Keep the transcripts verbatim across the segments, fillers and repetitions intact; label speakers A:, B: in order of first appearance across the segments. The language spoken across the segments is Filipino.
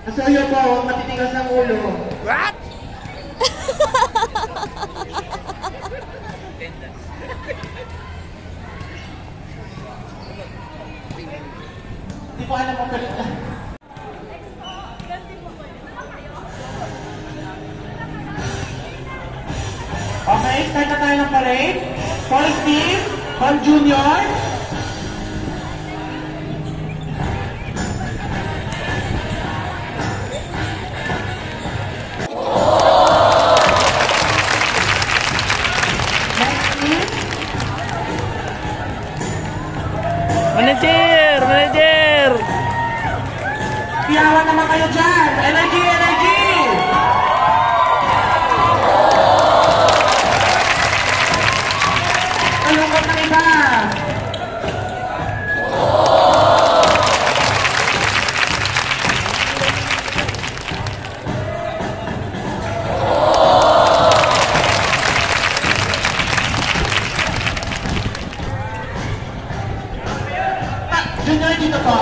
A: Nasuyo po, huwag matitigas ng ulo.
B: What?
A: Hindi ko alam kung galit na. Okay, start na tayo ng parade. Paul Steve, Paul Junior
B: Manager! Manager!
A: Iyawan naman kayo dyan! Energy! Energy! Kalungkot ng iba! Junior, dito po.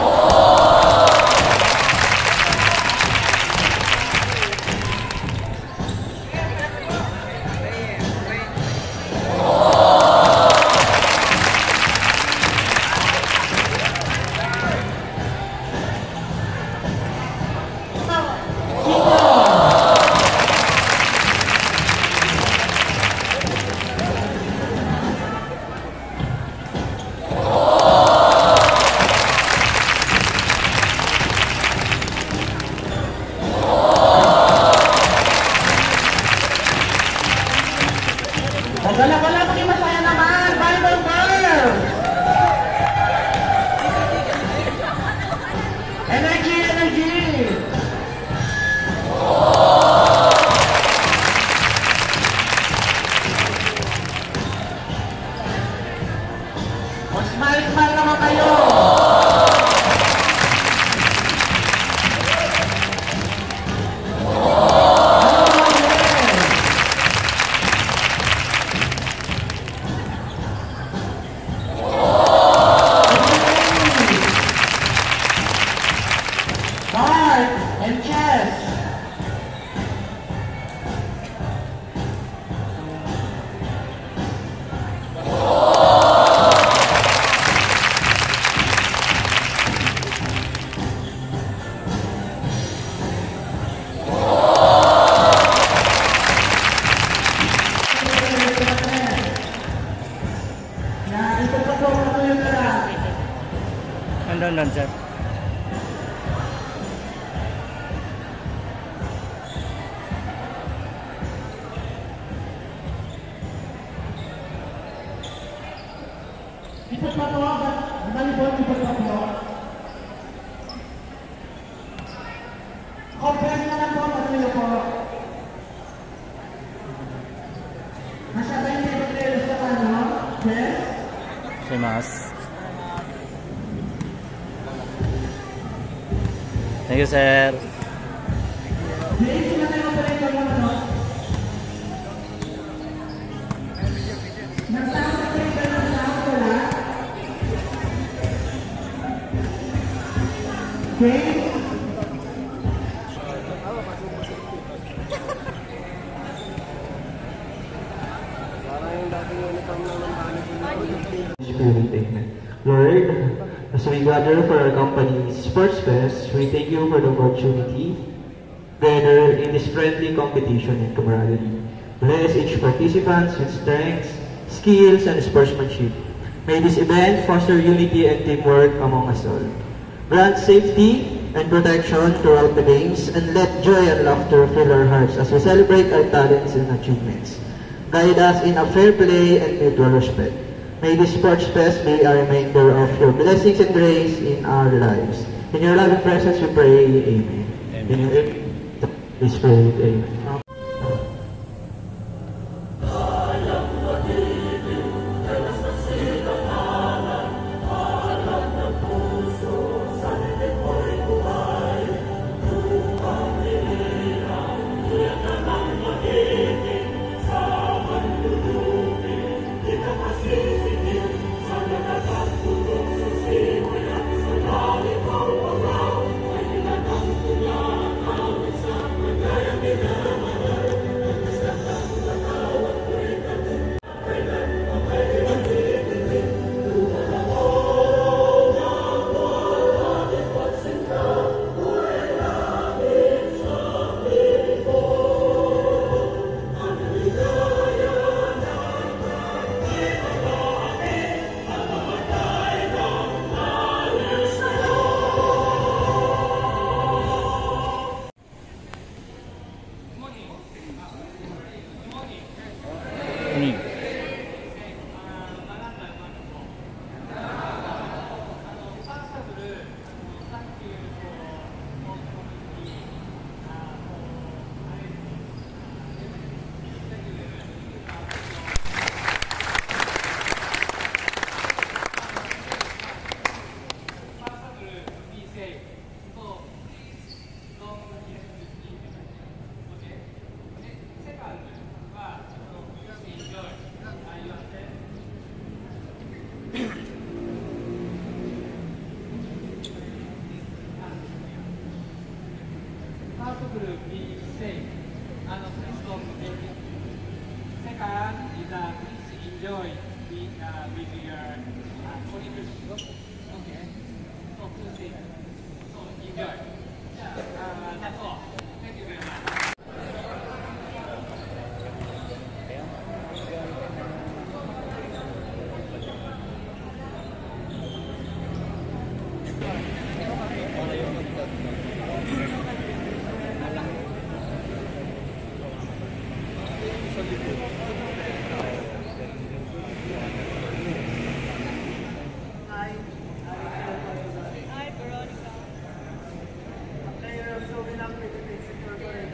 A: Wala-wala, maging masaya naman! Bible girls! Energy! Energy! O, smile-smile naman kayo! And chess.
B: Andun, andun, sir.
A: Ikot pa po, balibon, ikot pa po. Compress na lang po, patuloy po. Masyado yung pinag-players na ano? Yes?
B: Simas. Thank you, sir.
A: Please, sila tayo operator mo ano? Nagsawa ka rin ka ng sound wala? Okay?
C: Spirit, amen. Lord, as we gather for our company's Sports Fest, we thank you for the opportunity gather in this friendly competition and camaraderie. Bless each participant with strengths, skills, and sportsmanship. May this event foster unity and teamwork among us all. Grant safety and protection throughout the games, and let joy and laughter fill our hearts as we celebrate our talents and achievements. Guide us in a fair play and mutual respect. May this Sports Fest be a reminder of your blessings and grace in our lives. In your loving presence we pray, amen. Amen. In your Please pray, amen.
D: careful, be safe, and please don't take it. Second is uh, please enjoy being uh, with your uh, colleagues. Okay. So two things. So enjoy. Uh, that's all. Thank you very much.
E: Hi, Veronica.
F: Player of Sovilam Philippines Incorporated.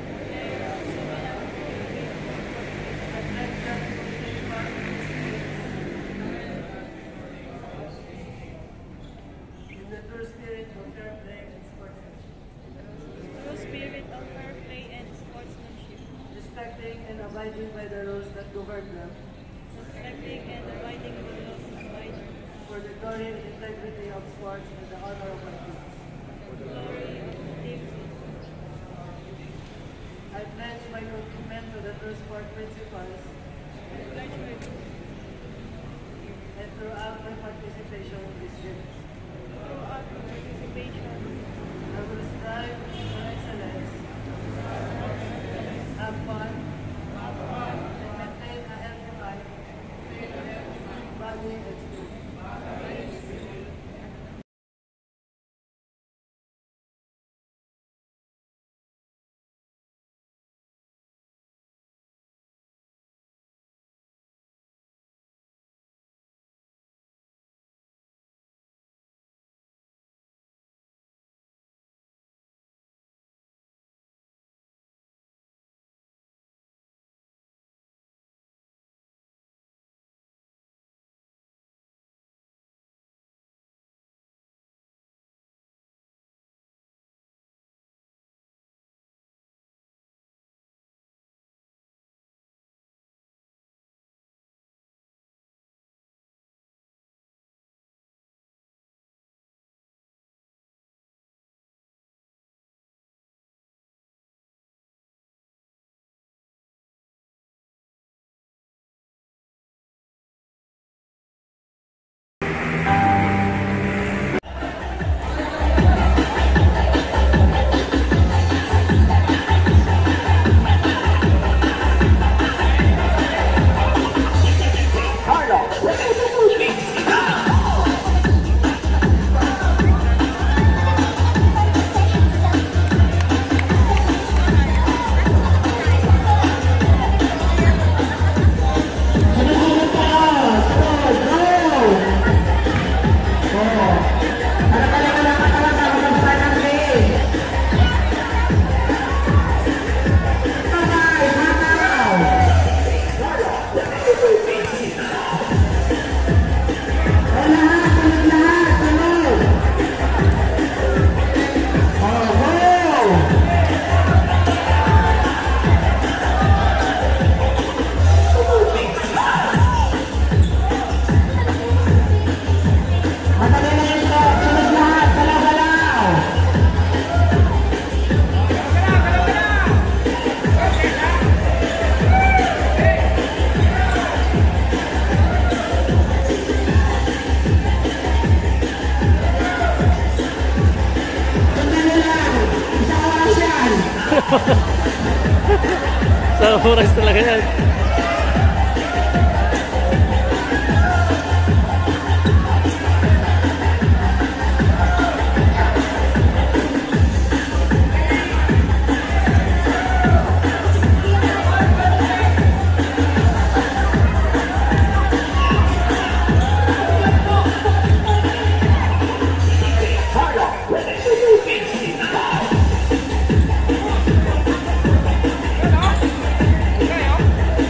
F: In the true spirit of fair play and sportsmanship,
E: True spirit of fair play and sportsmanship,
F: respecting and abiding by the rules that govern them,
E: respecting and abiding the laws of life,
F: for the glory and integrity of sports and the honor of our teams.
E: glory of the team,
F: I pledge my commitment to the true sport principles
E: and pledge my
F: and throughout my participation in these games.
E: throughout my participation,
F: I will strive for excellence, have fun, and maintain a healthy mind, body, and spirit.
B: Sa oras talaga yan.
D: Okay,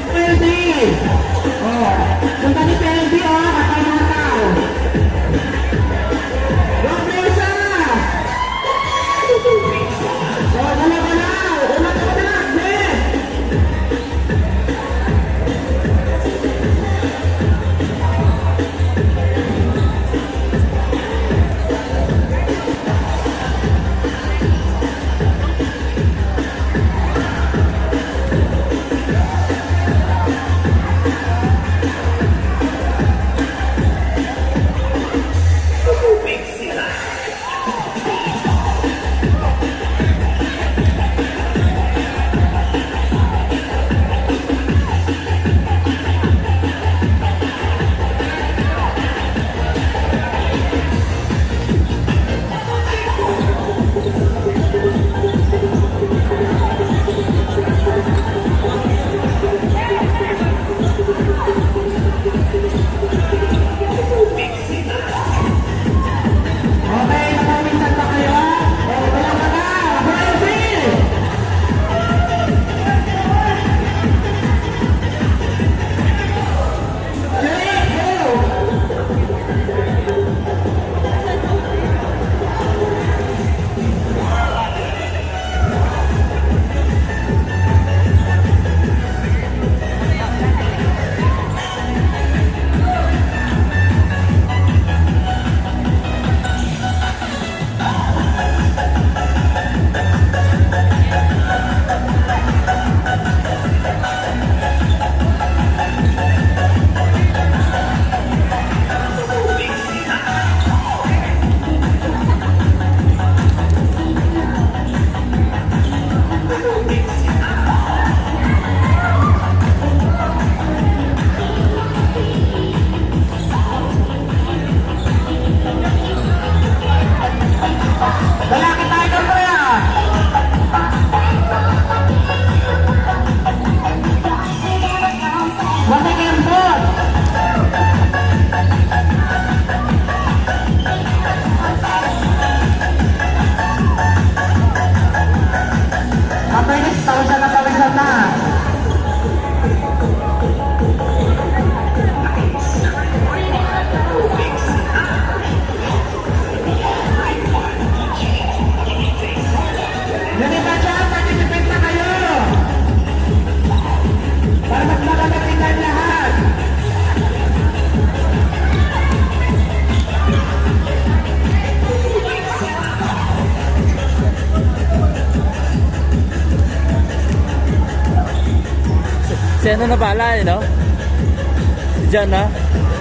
B: Si ano na bala eh, no? Si John, ha?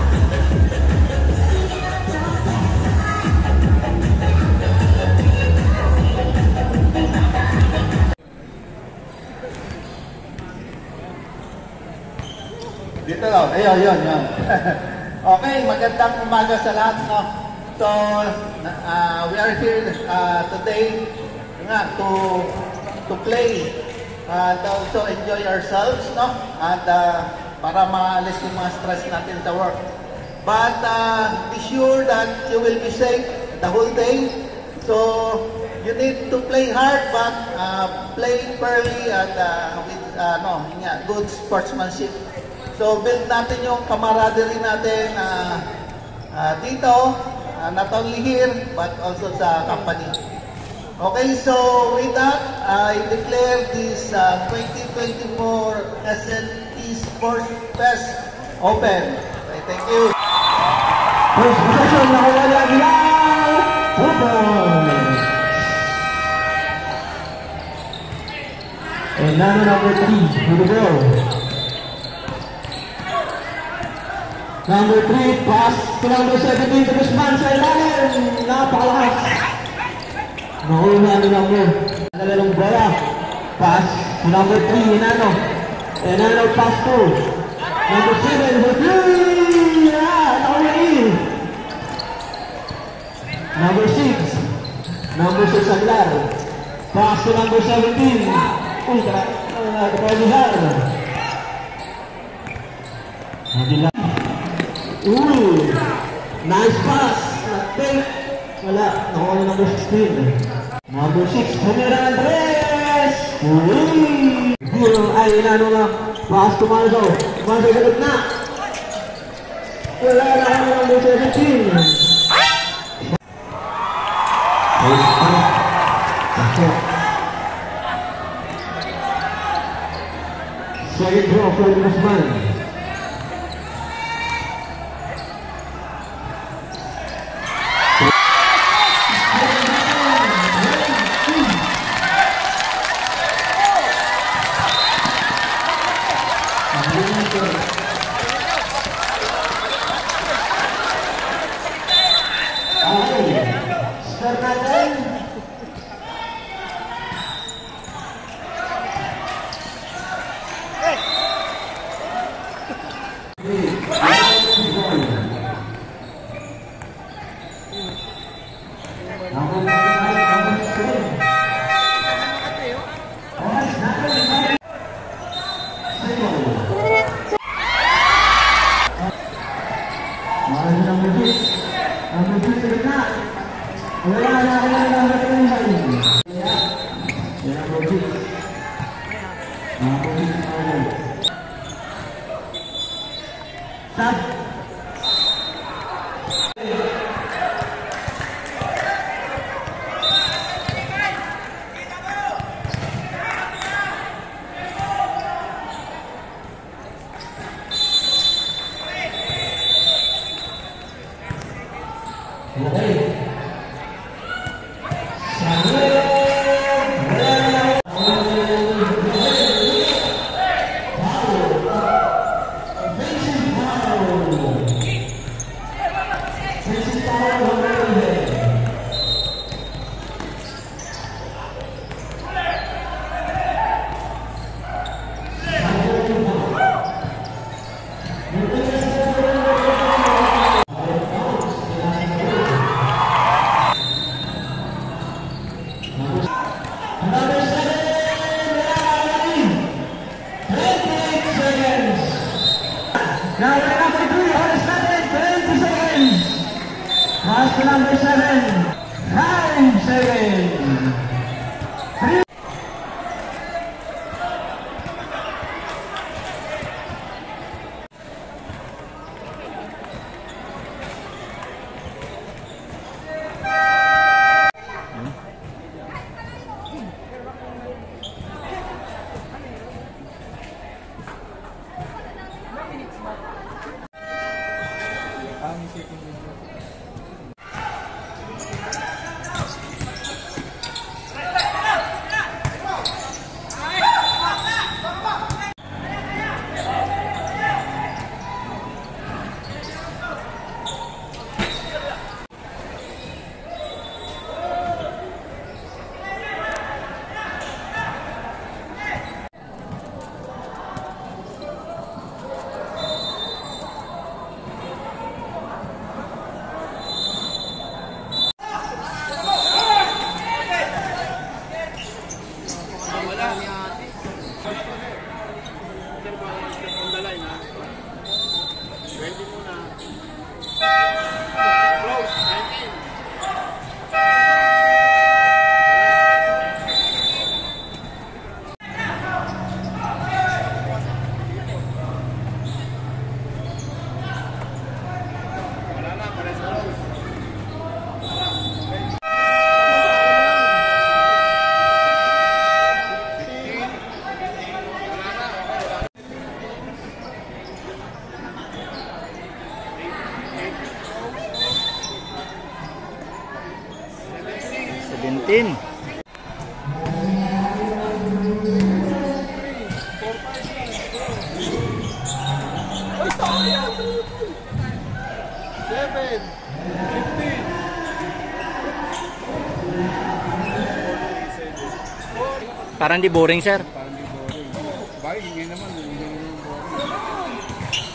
G: Dito lang. Ayun, yun, yun. Okay, magandang umaga sa lahat, no? So, uh, we are here uh, today nga, to to play and also enjoy ourselves, no? And uh, para maalis yung mga stress natin sa work. But uh, be sure that you will be safe the whole day. So, you need to play hard but uh, play fairly and uh, with uh, no, yeah, good sportsmanship. So, build natin yung camaraderie natin uh, uh, dito, uh, not only here, but also sa company. Okay, so with that, I declare this uh, twenty twenty-four S N T Sports Fest open. Okay, thank you.
C: First possession, nakawala nila. Open. And now number three, here we go. Number three, pass to number seventeen to Guzman sa ilalim. Napakalakas. Nakuha ni number. Nalalong bola. Pass to number three, Enano. Enano pass to number seven, number three. Ah, nakawin. Number six. Number six, Aglar. Pass to number seventeen. Uy, kapalihan. Nagila. Ooh, nice pass. Take. Wala, nakuha ni number sixteen. Number six, Camera Andres. Uy! Hero ay inano nga. Pass to Marzo. Marzo sagot na. Wala na kami number seventeen. Nice pass. Pasok. Second draw for the Guzman. Number seven, nine seven.
B: seventeen.
G: Seven. Fifteen.
B: Parang di boring, sir.
H: Parang di boring. Bakit hindi naman, hindi naman boring.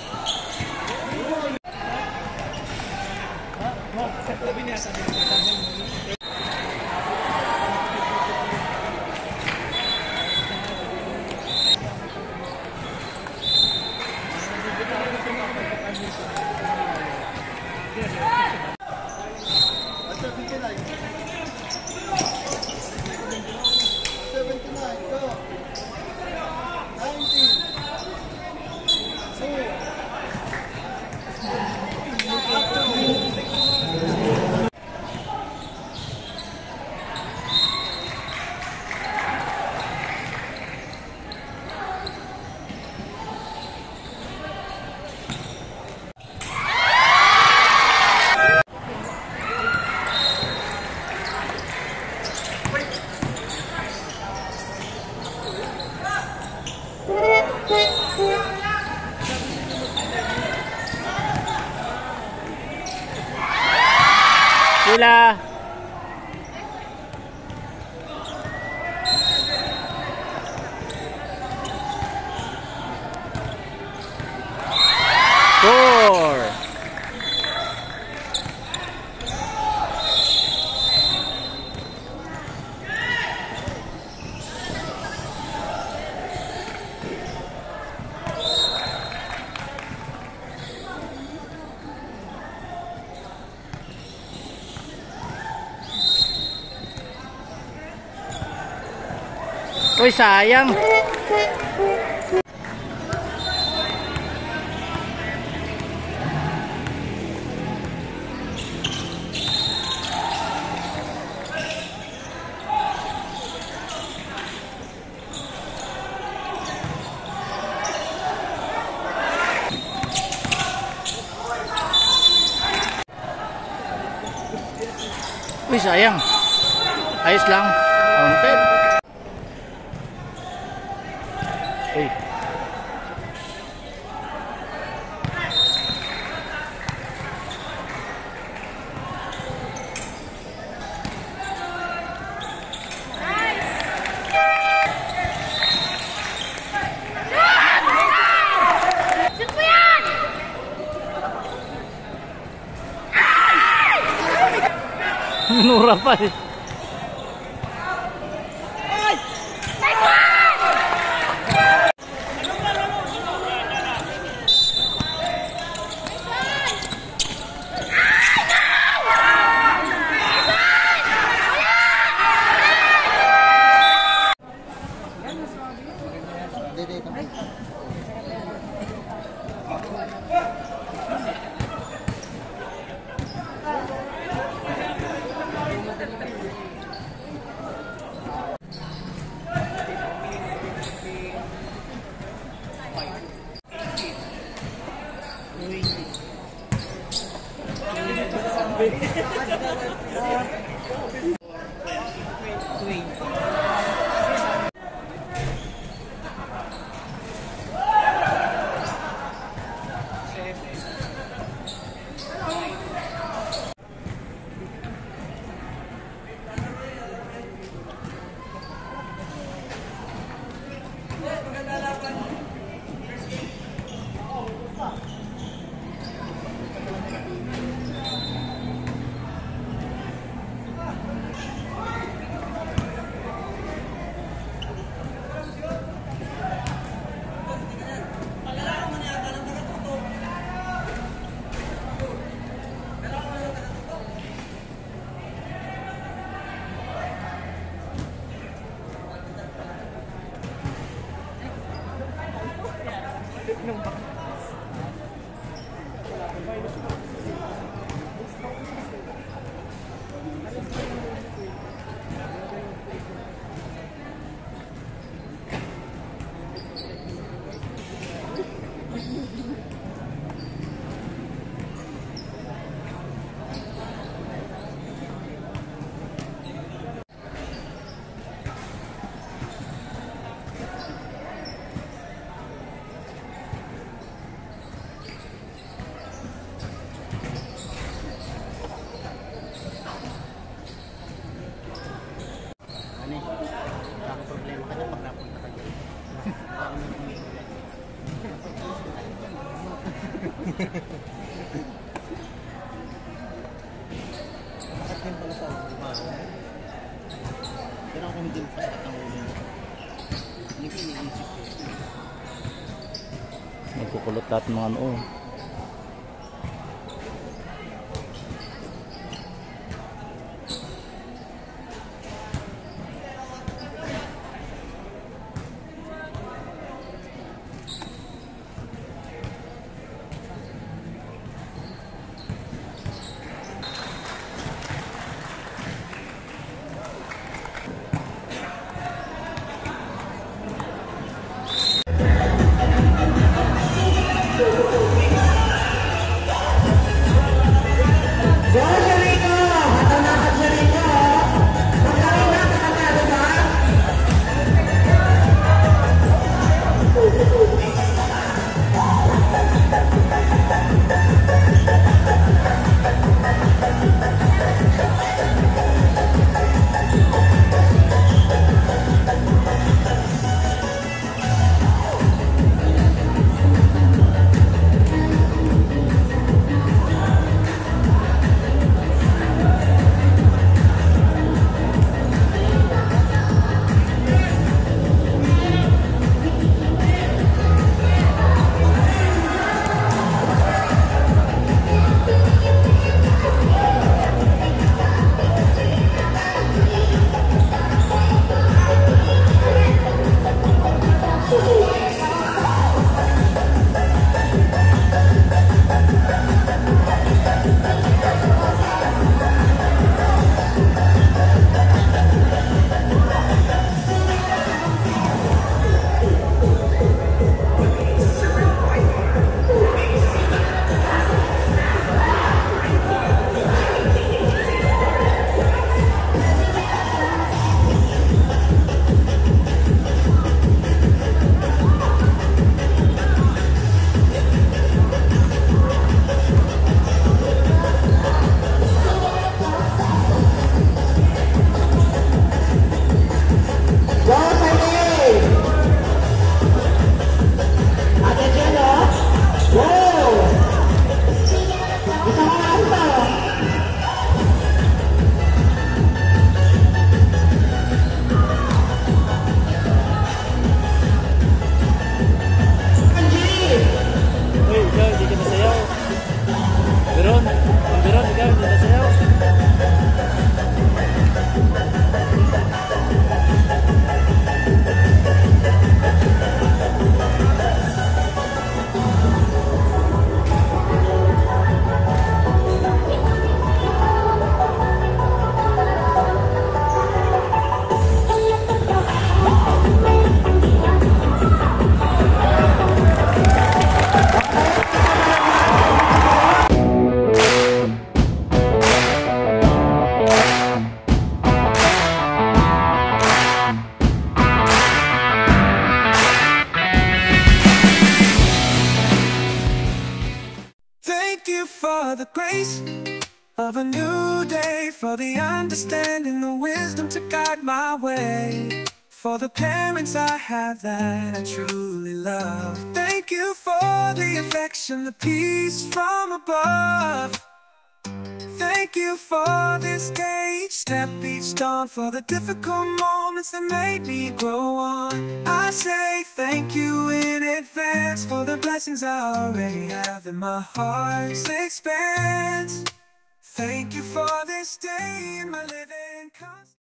G: seventy-nine, go. nineteen. Two.
B: Sila. Four. Uy, sayang. Uy, sayang. Ayos lang. Counted. Uy. Nura pa eh.
I: Bakit din pala sa ulo? Pero kung din pa ang ulo. Hindi ko iniisip ko.
B: Nagkukulot lahat ng mga ano.
J: For the grace of a new day, for the understanding, the wisdom to guide my way, for the parents I have that I truly love. Thank you for the affection, the peace from above. Thank you for this day, each step, each dawn, for the difficult moments that made me grow on. I say thank you in advance for the blessings I already have in my heart's expanse. Thank you for this day in my living.